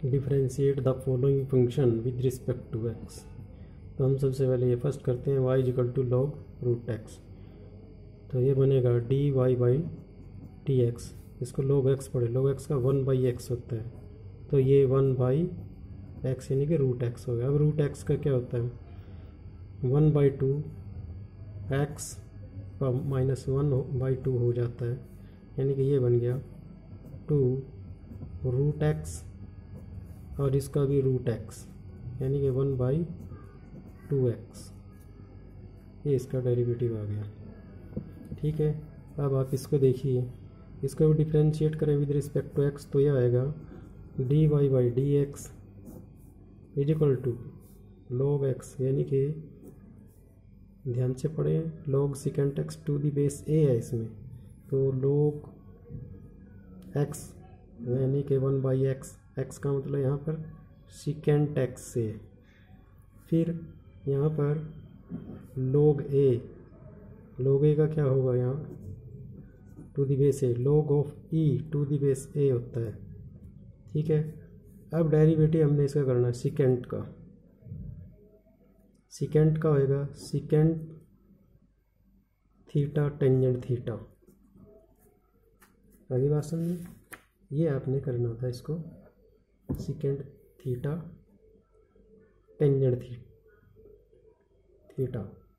Differentiate the following function with respect to X. तो हम सबसे पहले ये फर्स्ट करते हैं y equal to log root X. तो ये बनेगा D Y by T X. इसको log x पढ़े, log x का 1/x होता है, तो ये 1/x यानी कि रूट एक्स हो गया। अब रूट एक्स का क्या होता है, 1/2 x का -1/2 हो जाता है, यानी कि ये बन गया 2 रूट एक्स और इसका भी रूट एक्स यानी कि 1/2x। ये इसका डेरिवेटिव आ गया। ठीक है, अब आप इसको देखिए, इसको भी डिफ्रेंशिएट करें विद रिस्पेक्ट टू एक्स, तो यह आएगा D Y by D X is equal to log X, यानी कि ध्यान से पढ़ें, log secant X to the base A है इसमें, तो लॉग एक्स यानी कि 1/x, एक्स का मतलब यहाँ पर सिकेंट एक्स से, फिर यहाँ पर log a का क्या होगा, यहाँ to the base A, log of e to the base a होता है। ठीक है, अब डेरिवेटिव हमने इसका करना है सिकेंट का। सिकेंट का होएगा सिकेंट थीटा टेंजेंट थीटा। आगे बात समझिए, ये आपने करना था इसको, सिकेंट थीटा टेंजेंट थीटा।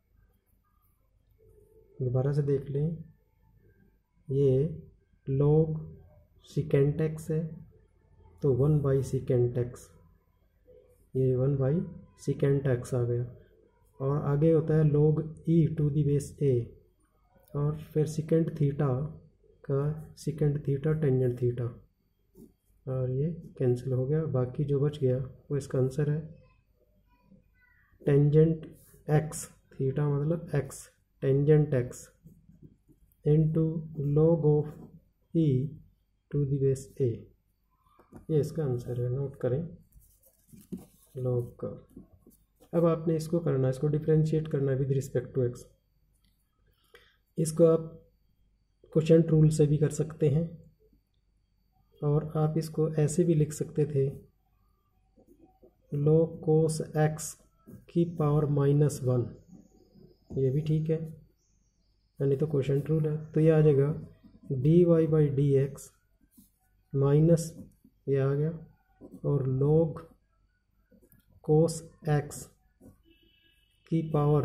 दोबारा से देख लें, ये log सिकेंट एक्स है तो 1/सिकेंट एक्स, ये 1/सिकेंट एक्स आ गया, और आगे होता है log e to the base a, और फिर सिकेंट थीटा का सिकेंट थीटा टेंजेंट थीटा, और ये कैंसिल हो गया। बाकी जो बच गया वो इसका आंसर है टेंजेंट एक्स, थीटा मतलब X, tangent X into log of e to the base a। ये इसका आंसर है, नोट करें log का। अब आपने इसको करना है, इसको डिफ्रेंशिएट करना है विद रिस्पेक्ट टू एक्स। इसको आप क्वोशिएंट रूल से भी कर सकते हैं, और आप इसको ऐसे भी लिख सकते थे, log cos x की पावर -1, ये भी ठीक है, यानी तो क्वोशिएंट रूल है। तो ये आ जाएगा D Y by D X minus, ये आ गया, और log cos x की पावर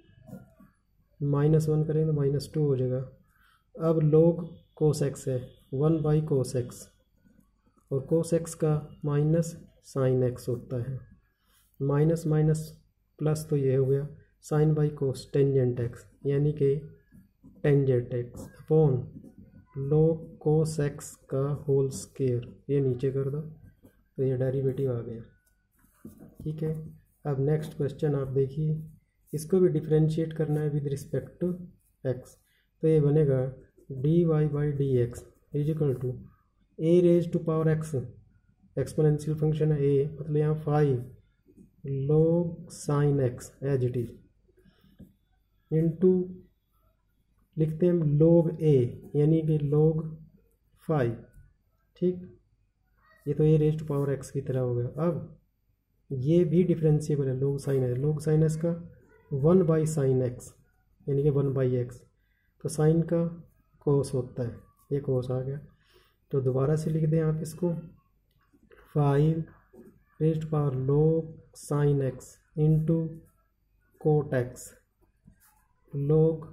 -1 करें तो -2 हो जाएगा। अब log cos x है 1/cos x, और cos x का माइनस साइन x होता है, माइनस माइनस प्लस, तो ये हो गया sine by cos tangent x, यानी कि tangent x upon log cos x का होल स्क्वायर, ये नीचे कर दो, तो ये डेरिवेटिव आ गया। ठीक है, अब नेक्स्ट क्वेश्चन आप देखिए, इसको भी डिफ्रेंशिएट करना है विद रिस्पेक्ट टू x। तो ये बनेगा D Y by D X is equal to A raise to power X, exponential function है a, मतलब यहाँ 5 log sine X as it is, into लिखते हैं हम log a यानी कि log 5। ठीक, ये तो a raise to power X की तरह हो गया। अब ये भी डिफरेंशिएबल है, log साइन है, log साइन एक्स का 1/sin x यानी कि 1/x, तो साइन का कोस होता है, ये कोस आ गया। तो दोबारा से लिख दें आप इसको, 5 raised power log sine x into cot X log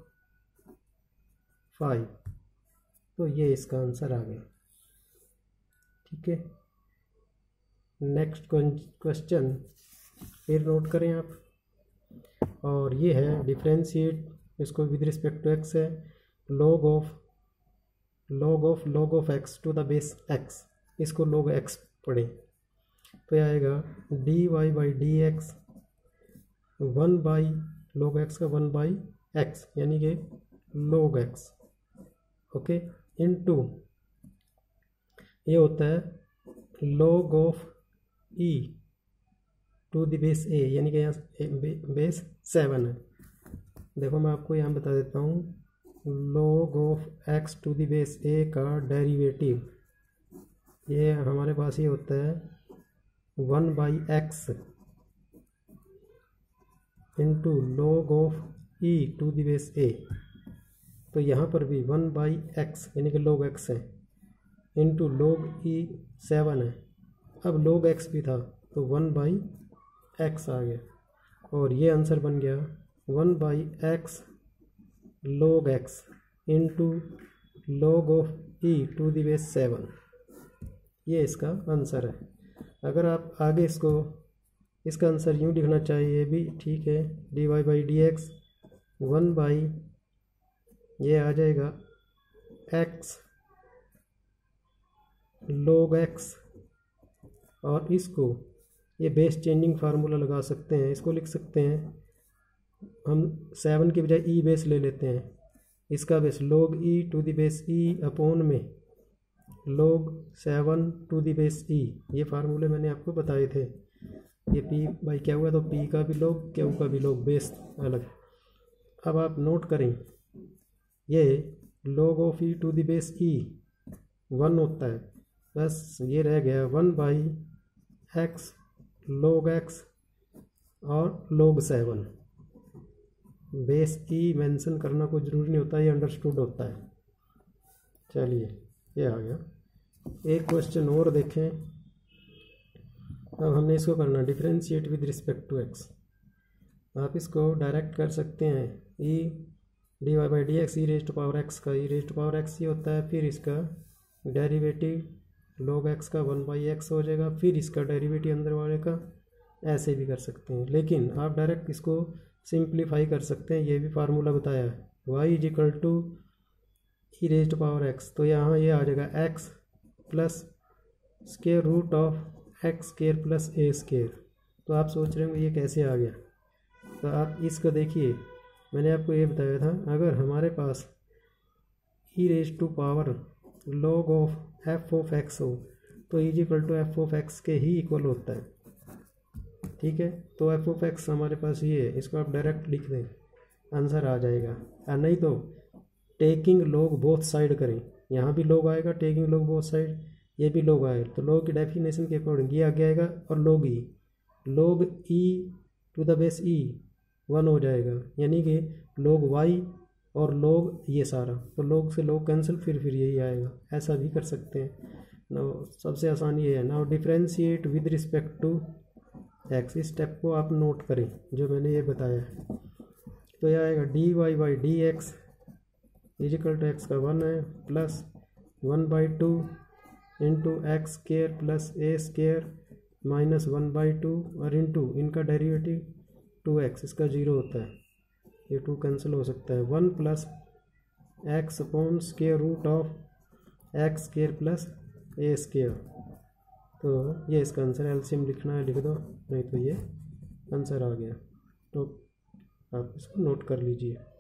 5, तो ये इसका आंसर आ गया। ठीक है, नेक्स्ट क्वेश्चन फिर नोट करें आप, और ये है डिफ्रेंशिएट, इसको विद रिस्पेक्ट टू एक्स है, log of x to the base x, इसको log x पढ़ें, तो यह आएगा D Y by D x 1/log x का 1/x यानी कि log x, ओके, इनटू ये होता है log of e to the base a, यानी कि यहाँ बेस 7 है। देखो मैं आपको यहाँ बता देता हूँ, log of x to the base a का डेरिवेटिव, ये हमारे पास ये होता है 1/x into log of e to the base a। तो यहाँ पर भी 1/x यानी कि log x है इंटू log e 7 है। अब log x भी था तो 1/x आ गया और ये आंसर बन गया 1/x log x into log of e to the base 7। ये इसका आंसर है। अगर आप आगे इसका आंसर यूँ लिखना चाहिए भी ठीक है, dy/dx 1/ ये आ जाएगा x log x और इसको ये बेस चेंजिंग फार्मूला लगा सकते हैं। इसको लिख सकते हैं हम 7 के बजाय e बेस ले लेते हैं। इसका base log e to the base e upon में log 7 to the base e। ये फार्मूले मैंने आपको बताए थे। ये p बाई क्या हुआ तो p का भी log q का भी log बेस अलग। अब आप नोट करें ये log of e to the base e 1 होता है, बस ये रह गया 1/x log x और log 7। बेस e मेंशन करना कोई ज़रूरी नहीं होता, ये अंडरस्टूड होता है। चलिए ये आ गया। एक क्वेश्चन और देखें। अब हमने इसको करना differentiate with respect to x। आप इसको डायरेक्ट कर सकते हैं e dy/dx e raise to power x का e raise to power x ही होता है, फिर इसका डेरिवेटिव log x का 1/x हो जाएगा, फिर इसका डेरिवेटिव अंदर वाले का ऐसे भी कर सकते हैं। लेकिन आप डायरेक्ट इसको सिंप्लीफाई कर सकते हैं। ये भी फार्मूला बताया है y = e raise to power x। तो यहाँ ये आ जाएगा x plus square root of x square plus a square. तो आप सोच रहे होंगे ये कैसे आ गया, तो आप इसको देखिए। मैंने आपको ये बताया था अगर हमारे पास e raise to power log of f of x हो तो e = f ऑफ x के ही इक्वल होता है। ठीक है, तो f ऑफ x हमारे पास ये है, इसको आप डायरेक्ट लिख दें आंसर आ जाएगा। और नहीं तो टेकिंग log बोथ साइड करें, यहाँ भी log आएगा टेकिंग log बोथ साइड, ये भी log आएगा। तो log की डेफिनेशन के अकॉर्डिंग ये आगे आएगा और log e to the base e 1 हो जाएगा, यानी कि log y और log ये सारा, तो log से log कैंसिल फिर यही आएगा। ऐसा भी कर सकते हैं। नाउ सबसे आसान ये है। Now differentiate with respect to x। इस स्टेप को आप नोट करें जो मैंने ये बताया है। तो यह आएगा dy/dx = x का 1 है plus 1/2 into x square plus a square minus 1/2 और इंटू इनका डेरिवेटिव 2x, इसका 0 होता है, ये 2 कैंसिल हो सकता है। 1 plus x upon square root of x square plus a square. तो ये इसका आंसर है। एलसीएम लिखना है लिख दो, नहीं तो ये आंसर आ गया। तो आप इसको नोट कर लीजिए।